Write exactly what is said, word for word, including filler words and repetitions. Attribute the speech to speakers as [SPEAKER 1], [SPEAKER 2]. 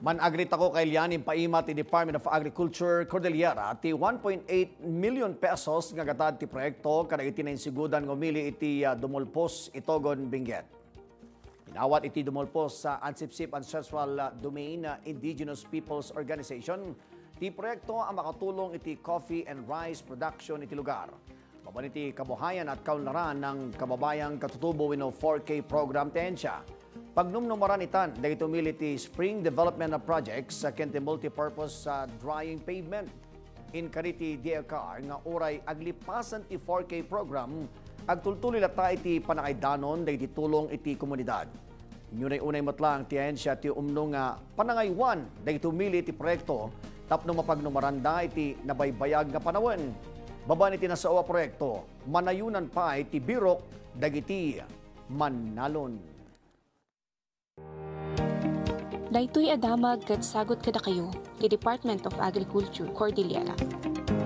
[SPEAKER 1] Man-agrit ako kay Lianin Paima ti Department of Agriculture, Cordillera, ti one point eight million pesos nga gatad ti proyekto kada iti nainsigodan ngumili iti uh, dumulpos itogon Benguet. Pinawat iti dumulpos sa Ansipsip Ancestral uh, Domain uh, Indigenous Peoples Organization. Ti proyekto ang makatulong iti coffee and rice production iti lugar. Baban iti kabuhayan at kaunlaran ng kababayang katutubo wino four K program tensya. Pagnumnumaran itan, dahil tumili ti Spring Development Projects sa kente multipurpose sa drying pavement. In kariti D L C A R nga oray aglipasan ti four K program, agtultuloy lata iti panakaidanon dahil tulong iti komunidad. Yunay unay matlang ti ahensya ti umno nga panangaywan dahil tumili iti proyekto tapno mapagnumaranda iti nabaybayag nga panawen. Baban iti nasawa proyekto, manayunan pa iti birok dagiti manalon.
[SPEAKER 2] Daytoy adamag ket sagot kada kayo, the Department of Agriculture, Cordillera.